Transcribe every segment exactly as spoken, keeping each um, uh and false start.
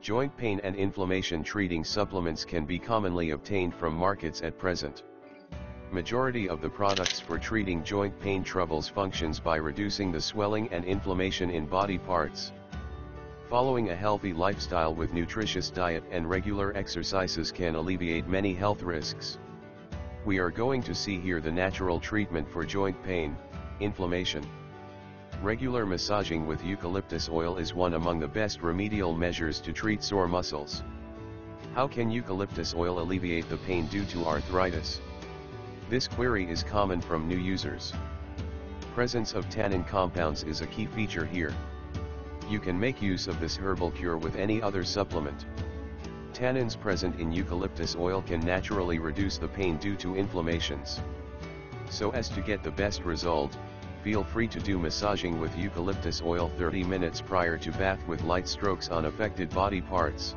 Joint pain and inflammation treating supplements can be commonly obtained from markets at present. Majority of the products for treating joint pain troubles functions by reducing the swelling and inflammation in body parts. Following a healthy lifestyle with nutritious diet and regular exercises can alleviate many health risks. We are going to see here the natural treatment for joint pain, inflammation. Regular massaging with eucalyptus oil is one among the best remedial measures to treat sore muscles. How can eucalyptus oil alleviate the pain due to arthritis? This query is common from new users. Presence of tannin compounds is a key feature here. You can make use of this herbal cure with any other supplement. Tannins present in eucalyptus oil can naturally reduce the pain due to inflammations. So as to get the best result, feel free to do massaging with eucalyptus oil thirty minutes prior to bath with light strokes on affected body parts.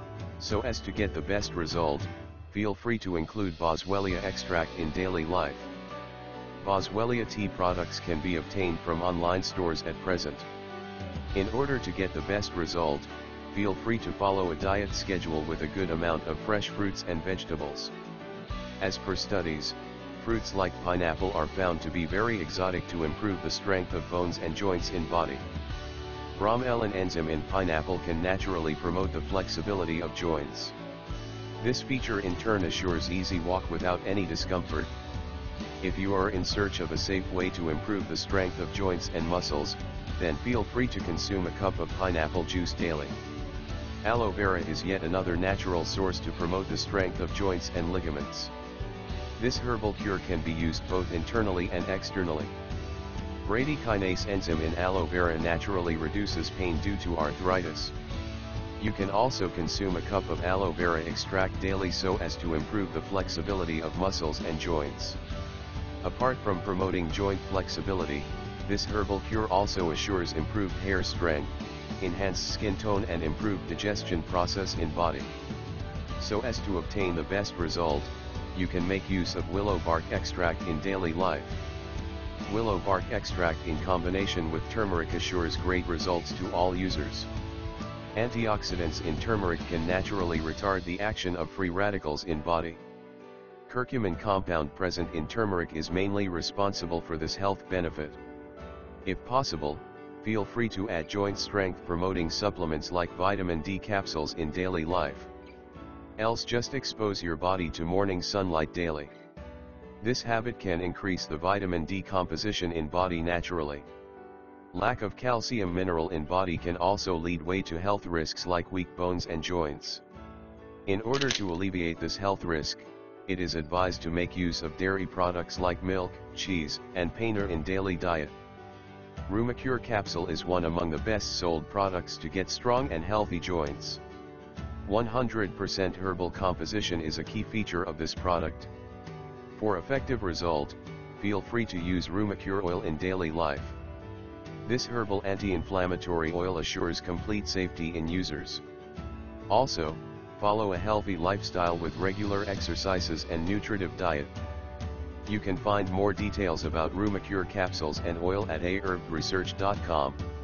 So as to get the best result, feel free to include Boswellia extract in daily life. Boswellia tea products can be obtained from online stores at present. In order to get the best result, feel free to follow a diet schedule with a good amount of fresh fruits and vegetables. As per studies, fruits like pineapple are found to be very exotic to improve the strength of bones and joints in body. Bromelain enzyme in pineapple can naturally promote the flexibility of joints. This feature in turn assures easy walk without any discomfort. If you are in search of a safe way to improve the strength of joints and muscles, then feel free to consume a cup of pineapple juice daily. Aloe vera is yet another natural source to promote the strength of joints and ligaments. This herbal cure can be used both internally and externally. Bradykinase enzyme in aloe vera naturally reduces pain due to arthritis. You can also consume a cup of aloe vera extract daily so as to improve the flexibility of muscles and joints. Apart from promoting joint flexibility, this herbal cure also assures improved hair strength, enhanced skin tone and improved digestion process in body. So as to obtain the best result, you can make use of willow bark extract in daily life. Willow bark extract in combination with turmeric assures great results to all users. Antioxidants in turmeric can naturally retard the action of free radicals in body. Curcumin compound present in turmeric is mainly responsible for this health benefit. If possible, feel free to add joint strength promoting supplements like vitamin D capsules in daily life. Else just expose your body to morning sunlight daily. This habit can increase the vitamin D composition in body naturally. Lack of calcium mineral in body can also lead way to health risks like weak bones and joints. In order to alleviate this health risk, it is advised to make use of dairy products like milk, cheese, and paneer in daily diet. Rheumacure capsule is one among the best sold products to get strong and healthy joints. one hundred percent herbal composition is a key feature of this product. For effective result, feel free to use Rheumacure oil in daily life. This herbal anti-inflammatory oil assures complete safety in users. Also, follow a healthy lifestyle with regular exercises and nutritive diet. You can find more details about Rheumacure capsules and oil at a herb research dot com.